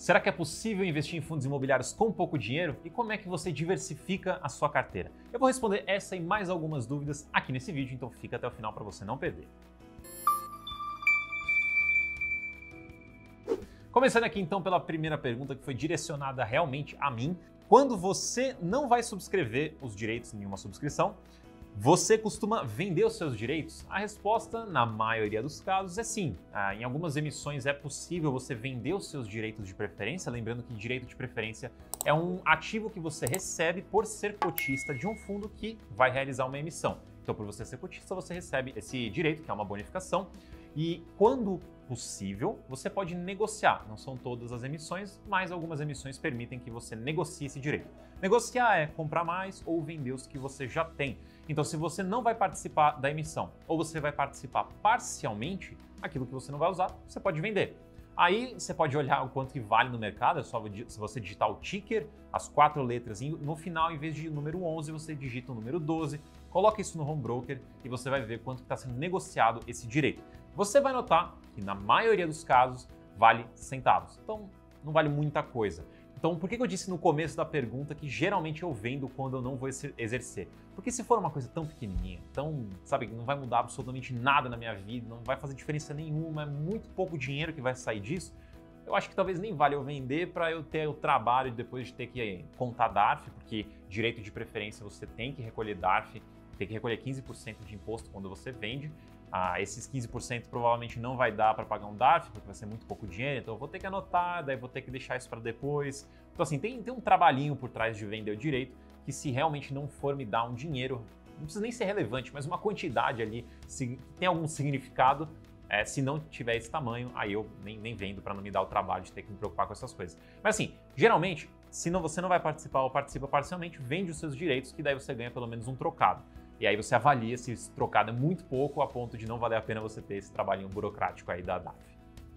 Será que é possível investir em fundos imobiliários com pouco dinheiro? E como é que você diversifica a sua carteira? Eu vou responder essa e mais algumas dúvidas aqui nesse vídeo, então fica até o final para você não perder. Começando aqui então pela primeira pergunta, que foi direcionada realmente a mim. Quando você não vai subscrever os direitos em uma subscrição, você costuma vender os seus direitos? A resposta, na maioria dos casos, é sim. Em algumas emissões é possível você vender os seus direitos de preferência, lembrando que direito de preferência é um ativo que você recebe por ser cotista de um fundo que vai realizar uma emissão. Então, por você ser cotista, você recebe esse direito, que é uma bonificação, e quando possível, você pode negociar. Não são todas as emissões, mas algumas emissões permitem que você negocie esse direito. Negociar é comprar mais ou vender os que você já tem. Então, se você não vai participar da emissão ou você vai participar parcialmente, aquilo que você não vai usar, você pode vender. Aí você pode olhar o quanto que vale no mercado, é só se você digitar o ticker, as 4 letras, no final, em vez de número 11, você digita o número 12, coloca isso no home broker e você vai ver quanto está sendo negociado esse direito. Você vai notar que na maioria dos casos vale centavos, então não vale muita coisa. Então, por que eu disse no começo da pergunta que geralmente eu vendo quando eu não vou exercer? Porque se for uma coisa tão pequenininha, sabe, não vai mudar absolutamente nada na minha vida, não vai fazer diferença nenhuma, é muito pouco dinheiro que vai sair disso, eu acho que talvez nem vale eu vender para eu ter o trabalho depois de ter que contar DARF, porque direito de preferência você tem que recolher DARF, tem que recolher 15% de imposto quando você vende. Esses 15% provavelmente não vai dar para pagar um DARF, porque vai ser muito pouco dinheiro, então eu vou ter que anotar, daí vou ter que deixar isso para depois. Então assim, tem um trabalhinho por trás de vender o direito, que se realmente não for me dar um dinheiro, não precisa nem ser relevante, mas uma quantidade ali, se tem algum significado, se não tiver esse tamanho, aí eu nem vendo para não me dar o trabalho de ter que me preocupar com essas coisas. Mas assim, geralmente, se você não vai participar ou participa parcialmente, vende os seus direitos, que daí você ganha pelo menos um trocado. E aí você avalia se esse trocado é muito pouco a ponto de não valer a pena você ter esse trabalhinho burocrático aí da DARF.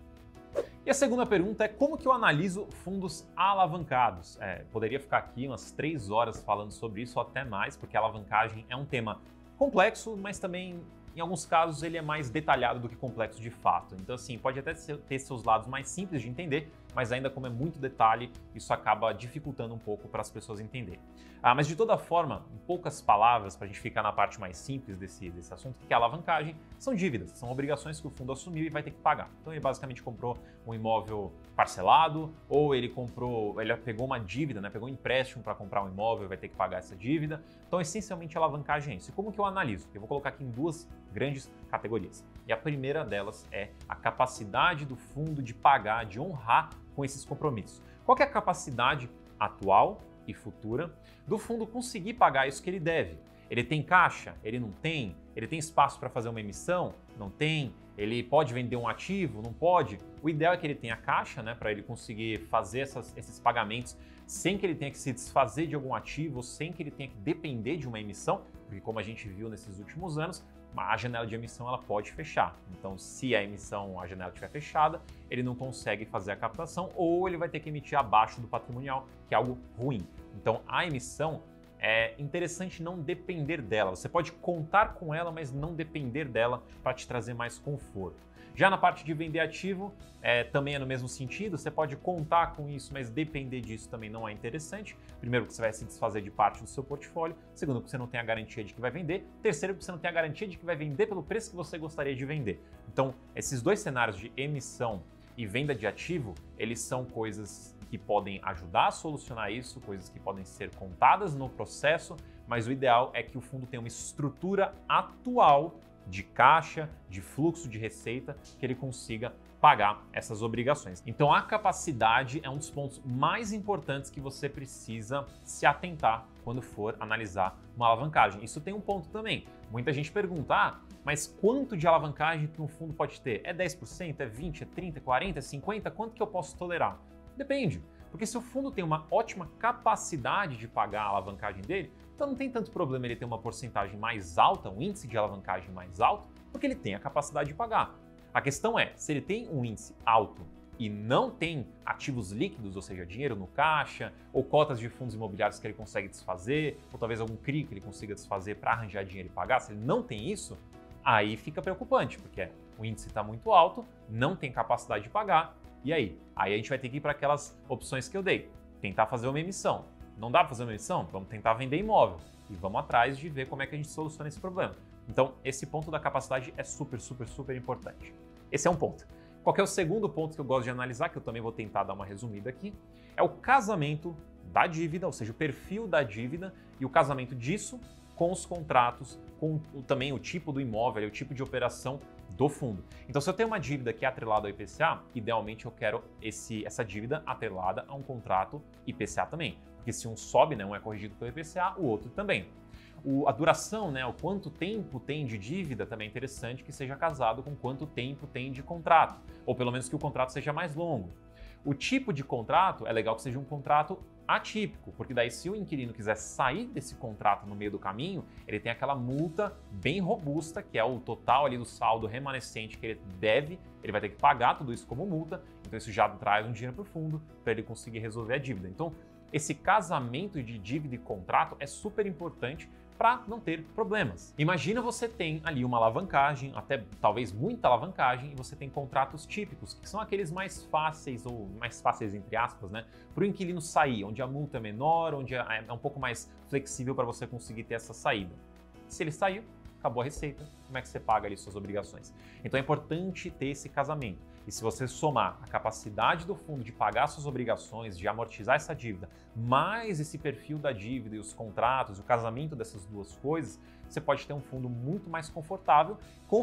E a segunda pergunta é como que eu analiso fundos alavancados? Poderia ficar aqui umas 3 horas falando sobre isso, ou até mais, porque a alavancagem é um tema complexo, mas também, em alguns casos, ele é mais detalhado do que complexo de fato. Então, assim, pode até ter seus lados mais simples de entender, mas ainda como é muito detalhe, isso acaba dificultando um pouco para as pessoas entenderem. Mas de toda forma, em poucas palavras, para a gente ficar na parte mais simples desse assunto, que é a alavancagem, são dívidas, são obrigações que o fundo assumiu e vai ter que pagar. Então ele basicamente comprou um imóvel parcelado, ou ele pegou uma dívida, né, pegou um empréstimo para comprar um imóvel e vai ter que pagar essa dívida. Então, essencialmente, a alavancagem é isso. E como que eu analiso? Eu vou colocar aqui em 2 grandes categorias. E a primeira delas é a capacidade do fundo de pagar, de honrar com esses compromissos. Qual que é a capacidade atual e futura do fundo conseguir pagar isso que ele deve? Ele tem caixa? Ele não tem? Ele tem espaço para fazer uma emissão? Não tem? Ele pode vender um ativo? Não pode? O ideal é que ele tenha caixa, né, para ele conseguir fazer esses pagamentos sem que ele tenha que se desfazer de algum ativo, sem que ele tenha que depender de uma emissão, porque como a gente viu nesses últimos anos, a janela de emissão ela pode fechar. Então, se a janela estiver fechada, ele não consegue fazer a captação ou ele vai ter que emitir abaixo do patrimonial, que é algo ruim. Então, a emissão é interessante não depender dela. Você pode contar com ela, mas não depender dela para te trazer mais conforto. Já na parte de vender ativo, também é no mesmo sentido, você pode contar com isso, mas depender disso também não é interessante. Primeiro, porque você vai se desfazer de parte do seu portfólio. Segundo, porque você não tem a garantia de que vai vender. Terceiro, porque você não tem a garantia de que vai vender pelo preço que você gostaria de vender. Então, esses 2 cenários de emissão e venda de ativo, eles são coisas que podem ajudar a solucionar isso, coisas que podem ser contadas no processo, mas o ideal é que o fundo tenha uma estrutura atual de caixa, de fluxo de receita, que ele consiga pagar essas obrigações. Então a capacidade é um dos pontos mais importantes que você precisa se atentar quando for analisar uma alavancagem. Isso tem um ponto também. Muita gente pergunta, mas quanto de alavancagem que um fundo pode ter? É 10%? É 20%? É 30%? É 40%? É 50%? Quanto que eu posso tolerar? Depende. Porque se o fundo tem uma ótima capacidade de pagar a alavancagem dele, então não tem tanto problema ele ter uma porcentagem mais alta, um índice de alavancagem mais alto, porque ele tem a capacidade de pagar. A questão é, se ele tem um índice alto e não tem ativos líquidos, ou seja, dinheiro no caixa, ou cotas de fundos imobiliários que ele consegue desfazer, ou talvez algum CRI que ele consiga desfazer para arranjar dinheiro e pagar, se ele não tem isso, aí fica preocupante, porque o índice está muito alto, não tem capacidade de pagar, E aí? Aí a gente vai ter que ir para aquelas opções que eu dei. Tentar fazer uma emissão. Não dá para fazer uma emissão? Vamos tentar vender imóvel. E vamos atrás de ver como é que a gente soluciona esse problema. Então, esse ponto da capacidade é super, super, super importante. Esse é um ponto. Qual que é o segundo ponto que eu gosto de analisar, que eu também vou tentar dar uma resumida aqui, é o casamento da dívida, ou seja, o perfil da dívida e o casamento disso com os contratos, com também o tipo do imóvel, o tipo de operação do fundo. Então, se eu tenho uma dívida que é atrelada ao IPCA, idealmente eu quero essa dívida atrelada a um contrato IPCA também. Porque se um sobe, né, um é corrigido pelo IPCA, o outro também. A duração, né, o quanto tempo tem de dívida, também é interessante que seja casado com quanto tempo tem de contrato, ou pelo menos que o contrato seja mais longo. O tipo de contrato, é legal que seja um contrato atípico, porque daí se o inquilino quiser sair desse contrato no meio do caminho, ele tem aquela multa bem robusta, que é o total ali do saldo remanescente que ele deve, ele vai ter que pagar tudo isso como multa, então isso já traz um dinheiro para o fundo para ele conseguir resolver a dívida. Então, esse casamento de dívida e contrato é super importante para não ter problemas. Imagina você tem ali uma alavancagem, até talvez muita alavancagem, e você tem contratos típicos, que são aqueles mais fáceis, ou mais fáceis entre aspas, né, para o inquilino sair, onde a multa é menor, onde é um pouco mais flexível para você conseguir ter essa saída. Se ele sair, acabou a receita, como é que você paga ali suas obrigações? Então é importante ter esse casamento. E se você somar a capacidade do fundo de pagar suas obrigações, de amortizar essa dívida, mais esse perfil da dívida e os contratos, o casamento dessas duas coisas, você pode ter um fundo muito mais confortável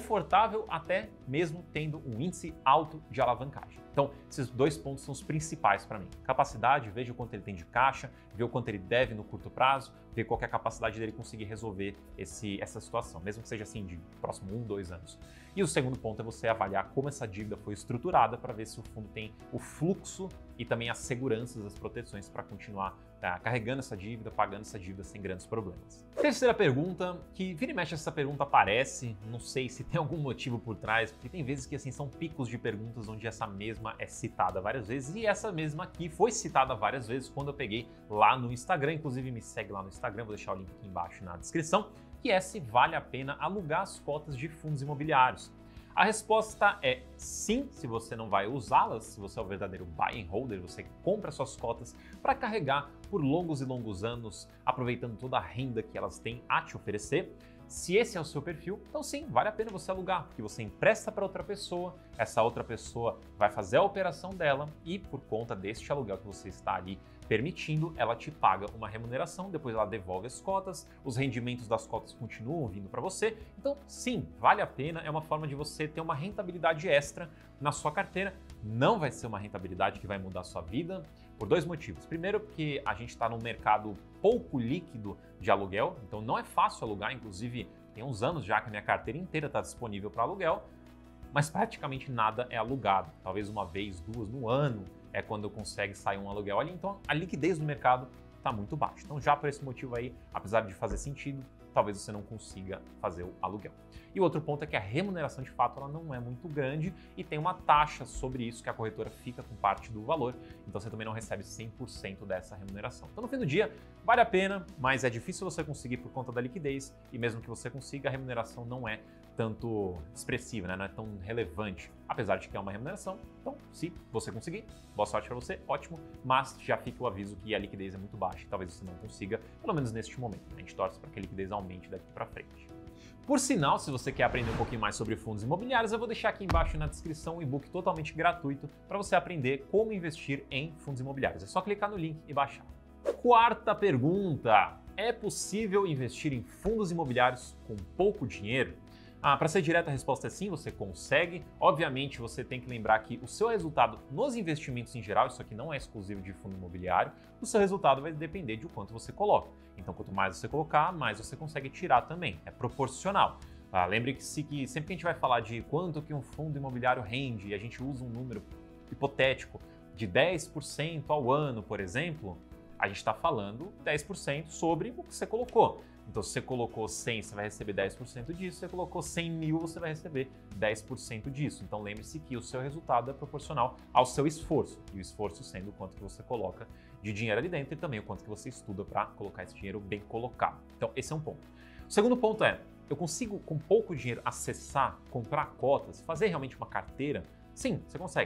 até mesmo tendo um índice alto de alavancagem. Então, esses dois pontos são os principais para mim. Capacidade, veja o quanto ele tem de caixa, ver o quanto ele deve no curto prazo, ver qual que é a capacidade dele conseguir resolver essa situação, mesmo que seja assim de próximo 1, 2 anos. E o segundo ponto é você avaliar como essa dívida foi estruturada para ver se o fundo tem o fluxo e também as seguranças, as proteções para continuar carregando essa dívida, pagando essa dívida sem grandes problemas. Terceira pergunta, que vira e mexe essa pergunta aparece, não sei se tem algum motivo por trás, porque tem vezes que assim são picos de perguntas onde essa mesma é citada várias vezes, e essa mesma aqui foi citada várias vezes quando eu peguei lá no Instagram, inclusive me segue lá no Instagram, vou deixar o link aqui embaixo na descrição, que é se vale a pena alugar as cotas de fundos imobiliários. A resposta é sim, se você não vai usá-las, se você é o verdadeiro buy and holder, você compra suas cotas para carregar por longos e longos anos, aproveitando toda a renda que elas têm a te oferecer. Se esse é o seu perfil, então sim, vale a pena você alugar, porque você empresta para outra pessoa, essa outra pessoa vai fazer a operação dela e por conta deste aluguel que você está ali permitindo, ela te paga uma remuneração, depois ela devolve as cotas, os rendimentos das cotas continuam vindo para você. Então, sim, vale a pena, é uma forma de você ter uma rentabilidade extra na sua carteira. Não vai ser uma rentabilidade que vai mudar a sua vida por dois motivos. Primeiro, porque a gente está num mercado pouco líquido de aluguel, então não é fácil alugar, inclusive tem uns anos já que a minha carteira inteira está disponível para aluguel, mas praticamente nada é alugado. Talvez uma vez, duas no ano é quando consegue sair um aluguel ali, então a liquidez do mercado está muito baixa. Então já por esse motivo aí, apesar de fazer sentido, talvez você não consiga fazer o aluguel. E o outro ponto é que a remuneração de fato ela não é muito grande e tem uma taxa sobre isso que a corretora fica com parte do valor, então você também não recebe 100% dessa remuneração. Então no fim do dia, vale a pena, mas é difícil você conseguir por conta da liquidez e mesmo que você consiga, a remuneração não é tanto expressiva, né? Não é tão relevante, apesar de que é uma remuneração. Então, se você conseguir, boa sorte para você, ótimo, mas já fica o aviso que a liquidez é muito baixa e talvez você não consiga, pelo menos neste momento. A gente torce para que a liquidez aumente daqui para frente. Por sinal, se você quer aprender um pouquinho mais sobre fundos imobiliários, eu vou deixar aqui embaixo na descrição um e-book totalmente gratuito para você aprender como investir em fundos imobiliários. É só clicar no link e baixar. Quarta pergunta: é possível investir em fundos imobiliários com pouco dinheiro? Para ser direto, a resposta é sim, você consegue. Obviamente, você tem que lembrar que o seu resultado nos investimentos em geral, isso aqui não é exclusivo de fundo imobiliário, o seu resultado vai depender de quanto você coloca. Então, quanto mais você colocar, mais você consegue tirar também. É proporcional. Lembre-se que sempre que a gente vai falar de quanto que um fundo imobiliário rende e a gente usa um número hipotético de 10% ao ano, por exemplo, a gente está falando 10% sobre o que você colocou. Então, se você colocou 100, você vai receber 10% disso. Se você colocou 100 mil, você vai receber 10% disso. Então, lembre-se que o seu resultado é proporcional ao seu esforço. E o esforço sendo o quanto que você coloca de dinheiro ali dentro e também o quanto que você estuda para colocar esse dinheiro bem colocado. Então, esse é um ponto. O segundo ponto é, eu consigo, com pouco dinheiro, acessar, comprar cotas, fazer realmente uma carteira? Sim, você consegue.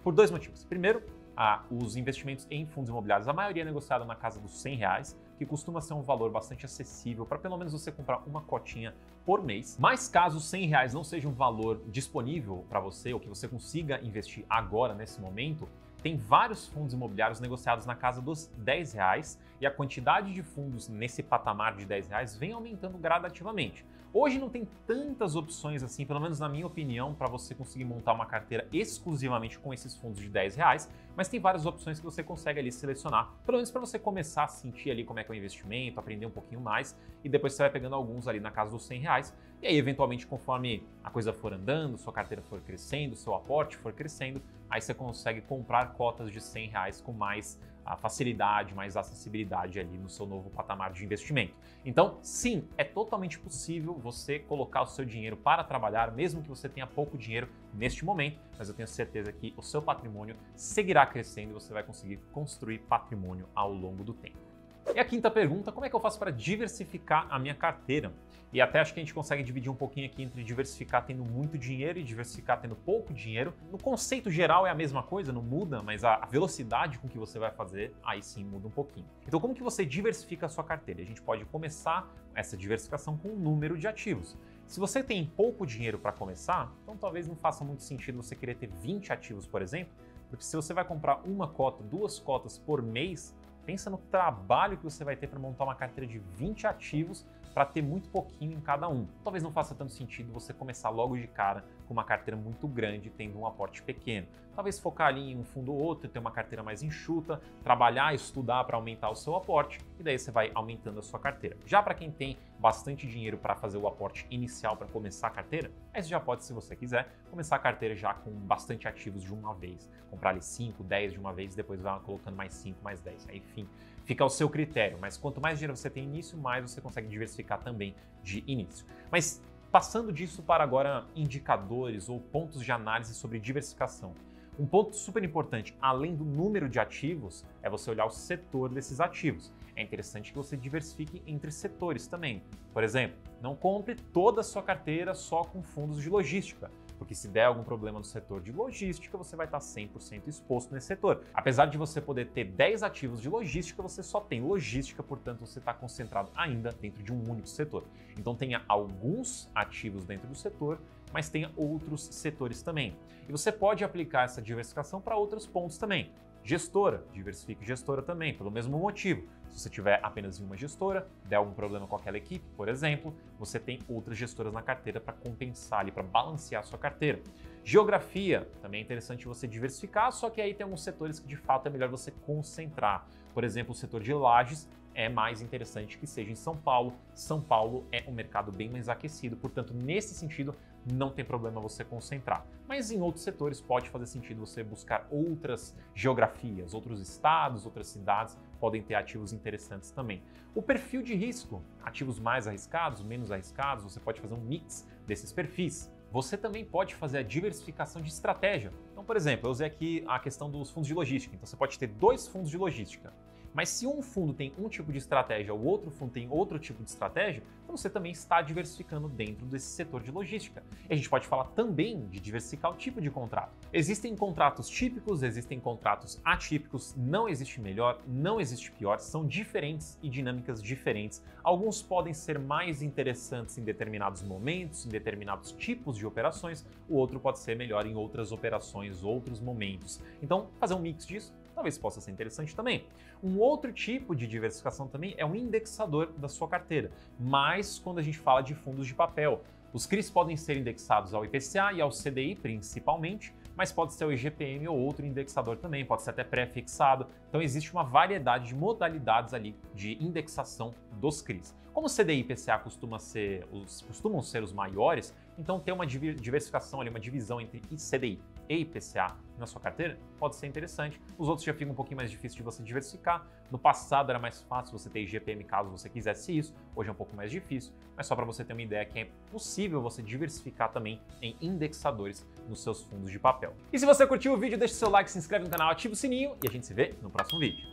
Por dois motivos. Primeiro, os investimentos em fundos imobiliários, a maioria é negociada na casa dos R$100, que costuma ser um valor bastante acessível para pelo menos você comprar uma cotinha por mês. Mas caso R$100 não seja um valor disponível para você ou que você consiga investir agora, nesse momento, tem vários fundos imobiliários negociados na casa dos R$10 e a quantidade de fundos nesse patamar de R$10 vem aumentando gradativamente. Hoje não tem tantas opções assim, pelo menos na minha opinião, para você conseguir montar uma carteira exclusivamente com esses fundos de R$10, mas tem várias opções que você consegue ali selecionar, pelo menos para você começar a sentir ali como é que é o investimento, aprender um pouquinho mais e depois você vai pegando alguns ali na casa dos R$100 e aí eventualmente conforme a coisa for andando, sua carteira for crescendo, seu aporte for crescendo, aí você consegue comprar cotas de R$100 com mais facilidade, mais acessibilidade ali no seu novo patamar de investimento. Então, sim, é totalmente possível você colocar o seu dinheiro para trabalhar, mesmo que você tenha pouco dinheiro neste momento, mas eu tenho certeza que o seu patrimônio seguirá crescendo e você vai conseguir construir patrimônio ao longo do tempo. E a quinta pergunta, como é que eu faço para diversificar a minha carteira? E até acho que a gente consegue dividir um pouquinho aqui entre diversificar tendo muito dinheiro e diversificar tendo pouco dinheiro. No conceito geral é a mesma coisa, não muda, mas a velocidade com que você vai fazer, aí sim muda um pouquinho. Então como que você diversifica a sua carteira? A gente pode começar essa diversificação com um número de ativos. Se você tem pouco dinheiro para começar, então talvez não faça muito sentido você querer ter 20 ativos, por exemplo, porque se você vai comprar uma cota, 2 cotas por mês, pensa no trabalho que você vai ter para montar uma carteira de 20 ativos para ter muito pouquinho em cada um. Talvez não faça tanto sentido você começar logo de cara com uma carteira muito grande, tendo um aporte pequeno. Talvez focar ali em um fundo ou outro, ter uma carteira mais enxuta, trabalhar, estudar para aumentar o seu aporte e daí você vai aumentando a sua carteira. Já para quem tem bastante dinheiro para fazer o aporte inicial para começar a carteira, aí você já pode, se você quiser, começar a carteira já com bastante ativos de uma vez. Comprar ali 5, 10 de uma vez, depois vai colocando mais 5, mais 10. Aí, enfim, fica ao seu critério, mas quanto mais dinheiro você tem início, mais você consegue diversificar também de início. Mas passando disso para agora indicadores ou pontos de análise sobre diversificação. Um ponto super importante, além do número de ativos, é você olhar o setor desses ativos. É interessante que você diversifique entre setores também. Por exemplo, não compre toda a sua carteira só com fundos de logística, porque se der algum problema no setor de logística, você vai estar 100% exposto nesse setor. Apesar de você poder ter 10 ativos de logística, você só tem logística, portanto você está concentrado ainda dentro de um único setor. Então tenha alguns ativos dentro do setor, mas tenha outros setores também. E você pode aplicar essa diversificação para outros pontos também. Gestora, diversifique gestora também, pelo mesmo motivo. Se você tiver apenas uma gestora, der algum problema com aquela equipe, por exemplo, você tem outras gestoras na carteira para compensar ali, para balancear a sua carteira. Geografia, também é interessante você diversificar, só que aí tem alguns setores que de fato é melhor você concentrar. Por exemplo, o setor de lajes é mais interessante que seja em São Paulo. São Paulo é um mercado bem mais aquecido, portanto, nesse sentido, não tem problema você concentrar. Mas em outros setores pode fazer sentido você buscar outras geografias, outros estados, outras cidades podem ter ativos interessantes também. O perfil de risco, ativos mais arriscados, menos arriscados, você pode fazer um mix desses perfis. Você também pode fazer a diversificação de estratégia. Então, por exemplo, eu usei aqui a questão dos fundos de logística. Então, você pode ter 2 fundos de logística. Mas se um fundo tem um tipo de estratégia, o outro fundo tem outro tipo de estratégia, então você também está diversificando dentro desse setor de logística. E a gente pode falar também de diversificar o tipo de contrato. Existem contratos típicos, existem contratos atípicos, não existe melhor, não existe pior, são diferentes e dinâmicas diferentes. Alguns podem ser mais interessantes em determinados momentos, em determinados tipos de operações, o outro pode ser melhor em outras operações, outros momentos. Então, fazer um mix disso talvez possa ser interessante também. Um outro tipo de diversificação também é um indexador da sua carteira, mas quando a gente fala de fundos de papel. Os CRIs podem ser indexados ao IPCA e ao CDI principalmente, mas pode ser o IGPM ou outro indexador também, pode ser até pré-fixado. Então existe uma variedade de modalidades ali de indexação dos CRIs. Como o CDI e IPCA costumam ser os maiores, então ter uma diversificação ali, uma divisão entre CDI e IPCA na sua carteira pode ser interessante. Os outros já ficam um pouquinho mais difícil de você diversificar. No passado era mais fácil você ter IGPM caso você quisesse isso, hoje é um pouco mais difícil, mas só para você ter uma ideia que é possível você diversificar também em indexadores nos seus fundos de papel. E se você curtiu o vídeo, deixa seu like, se inscreve no canal, ativa o sininho e a gente se vê no próximo vídeo.